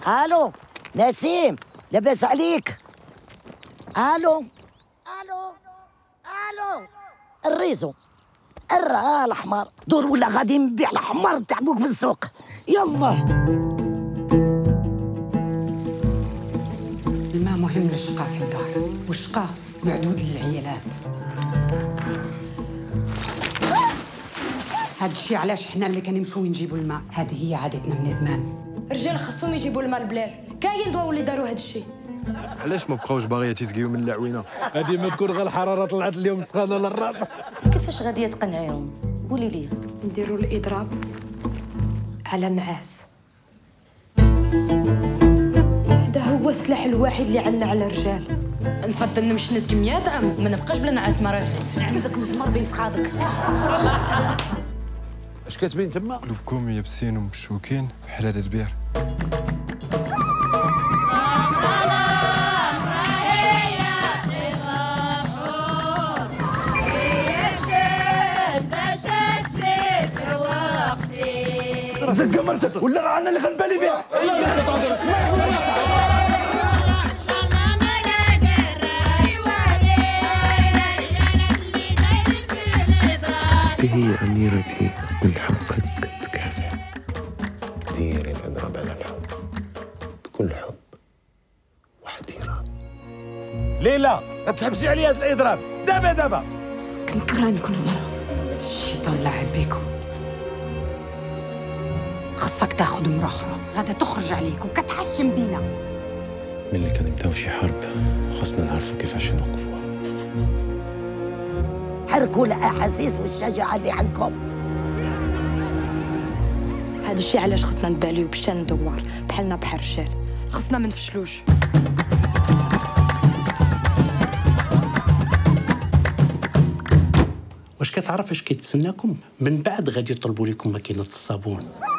الو نسيم، لاباس عليك؟ الو الو الو الريزو الحمار دور ولا غادي نبيع الحمار تاعبوك في السوق. يلا الماء مهم للشقاء في الدار، والشقاء معدود للعيالات. هذا الشيء علاش حنا اللي كنمشيو نجيبوا الماء، هذه هي عادتنا من زمان. الرجال خصهم يجيبوا الماء البلاد، كاين دواو اللي داروا هذا الشيء. علاش ما بقاوش باغيات يسقيو من العوينه؟ هذه ما تكون غير الحراره طلعت اليوم سخانه للراس. كيفاش غادي تقنعيهم؟ قولي لي. نديروا الاضراب على النعاس. هذا هو السلاح الوحيد اللي عندنا على الرجال. نفضل نمشي نسقي 100 عام وما نبقاش بلا نعاس مع راجلي. عندك مسمار بين فخادك. اش كتبين تما؟ قلوبكم يابسين ومشوكين بحال هذا البير. زقه مرتد ولا راه انا اللي غنبالي بها. هي أميرتي، من حقك تكافح. ديري الإضراب على الحب بكل حب واحترام. ليلى لا تحبسي عليا هذا الاضراب دابا. كنكره نكون مرة. الشيطان لعب بيكم. خاصك تاخذ مرة أخرى، غادا تخرج عليك وكتحشم بينا. ملي كنبداو شي حرب خاصنا نعرفوا كيفاش نوقفوها. حركوا الاحاسيس والشجاعه اللي عندكم. هذا الشيء علاش خصنا نباليو بشان دوار بحالنا بحال الرجال. خصنا ما نفشلوش. واش كتعرف اش كيتسناكم؟ من بعد غادي يطلبوا لكم ماكينه الصابون.